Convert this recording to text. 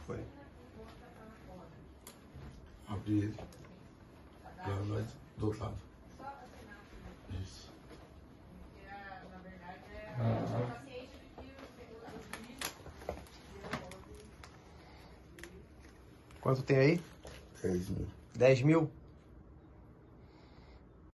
Foi. Abri ele. Agora nós do outro lado. Isso. Quanto tem aí? 10 mil. 10 mil?